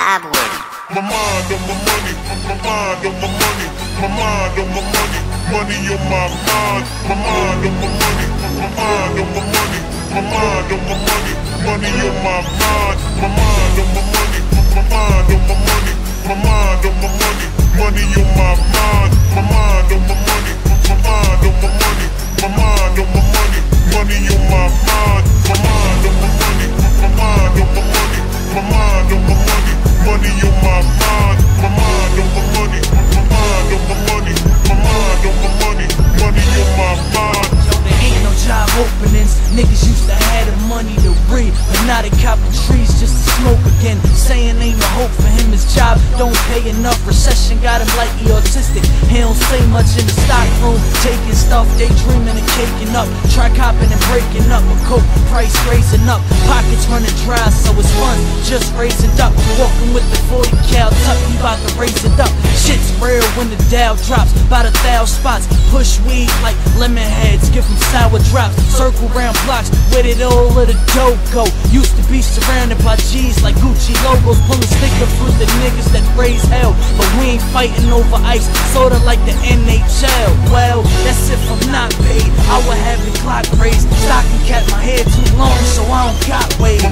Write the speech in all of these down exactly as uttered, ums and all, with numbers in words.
Vibe with it. My mind on my money, my mind on my money, my mind on my money, money on my mind, my mind on my money, my mind on my money, my mind on my money, money on my mind, my mind on my money, my mind on my money, my mind on my money, money on my mind, my mind on my money, my mind on my money, my mind on my money, money on my mind, my mind on my money, my mind on my money, my mind on my money. Money on my mind, my mind on my money, my mind on my money, my mind on my money, money on my mind. Yo, there ain't no job openings. Niggas used to have the money to breathe, but now they copping trees just to smoke again. Saying ain't no hope for him, his job don't pay enough. Recession got him like he autistic. He don't say much in the stock room, taking stuff, daydreaming and caking up. Try copping and breaking up, but coke price raising up. Pockets running dry, so it's fun, just raising up. Walking with the forty cal tuck, he bout to raise it up. Shit's real when the Dow drops, by the thousand spots. Push weed like lemon heads, give them sour drops. Circle round blocks, where did all of the dough go? Used to be surrounded by G's like Gucci logos, pulling sticker fruit the niggas that raise hell. But we ain't fighting over ice, sorta like the N H L. Well, that's if I'm not paid, I would have the clock raised. Stocking cap, my hair too long, so I don't got waves.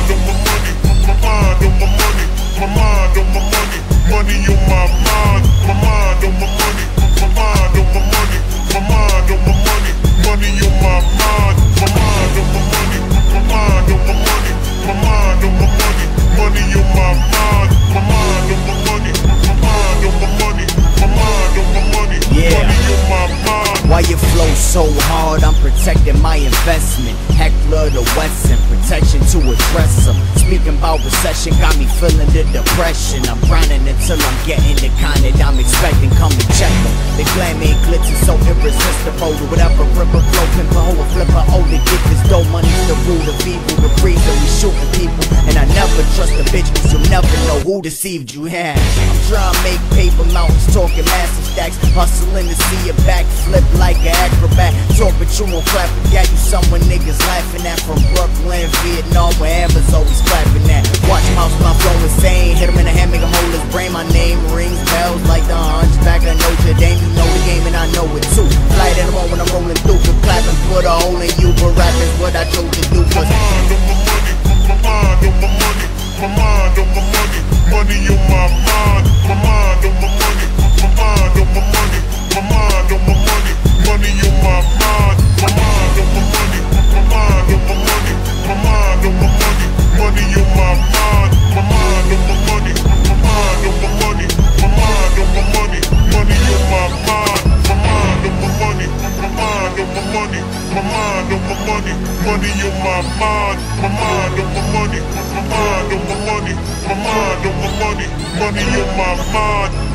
My mind on my money, my mind on my money, my mind on my money, money on my mind, my mind on my money, my mind on my money, my mind on my money, money on my mind, my mind on my money, my mind on my money, my mind on my money, money on my mind, my mind on my money, my mind on my money, my mind on my money, yeah. Money on my mind. Why you flow so hard? I'm protecting my investment. Heckler the Wesson, protection to address them. Speaking about recession, got me feeling the depression. I'm grinding until I'm getting the kind that I'm expecting. Come and check them. They claim me glitz is so irresistible. To whatever ripper, flow, pimper, hoe, flipper, oh, to get this dough. Money's the root of evil, the reason we shooting people. And I never trust a bitch, cause you'll never know who deceived you. Yeah, I'm trying to make paper mountains, talking massive stacks, hustling to see a back flip like an acrobat. Talk but you won't clap and got you someone niggas laughing at. From Brooklyn, Vietnam, where Amber's always clapping at. Watch mouse when I'm flowing insane, hit him in the hand, make him hold his brain. My name rings bells like the hunchback of Notre Dame. You know the game and I know it too. Flight in the moment I'm rolling through, could clap and put a hole in you, but rap is what I chose to do. Cause my mind on my money, my mind on my money, money on my mind, my mind on my money, my mind on my money, my mind on my money, money on my mind, my mind on my money, my mind on my money, my mind on my money, money on my mind, my mind on my money, my mind on my money, my mind on my money, money on my mind, my mind on my money, my mind on my money, my mind on my money, money on my mind, my mind on my money, my mind on my money, my mind on my money, money on my mind.